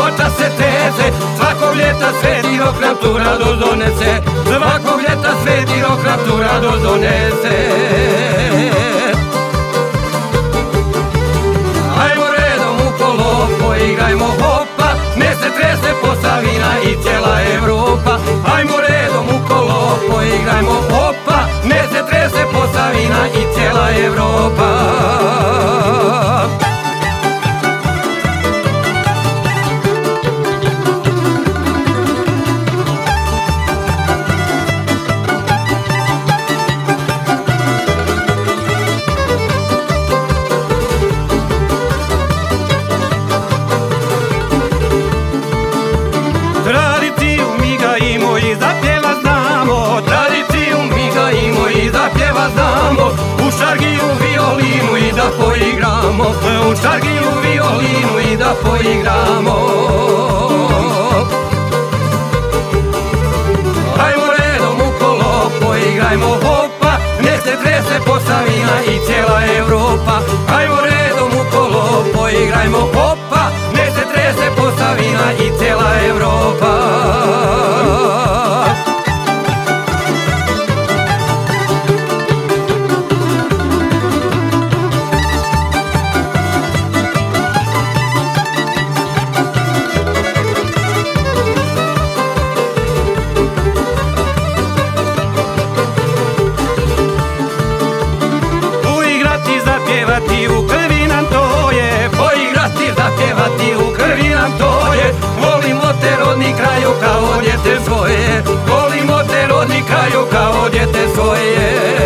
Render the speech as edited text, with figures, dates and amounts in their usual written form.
oča se trese, svakog ljeta Sveti Rok nam tu radost donese, svakog ljeta Sveti Rok nam tu radost donese. Ajmo redom u kolo, poigrajmo hopa, ne se trese Posavina i cijela Evropa. Ajmo redom u kolo, poigrajmo hopa, ne se trese Posavina i cijela Evropa. Tradiciju mi gajimo i za pjeva znamo, tradiciju mi gajimo i za pjeva znamo, u šargiju violinu i da poigramo, u šargiju violinu i da poigramo. Ajmo redom u kolo, poigrajmo hopa, ne se trese Posavina i cijela Evropa. Ajmo redom u kolo, poigrajmo hopa, ne se trese Posavina i cijela Evropa. Zapjevati u krvi nam to je, poigrati, zapjevati u krvi nam to je. Volimo te rodni kraju kao djete svoje, volimo te rodni kraju kao djete svoje.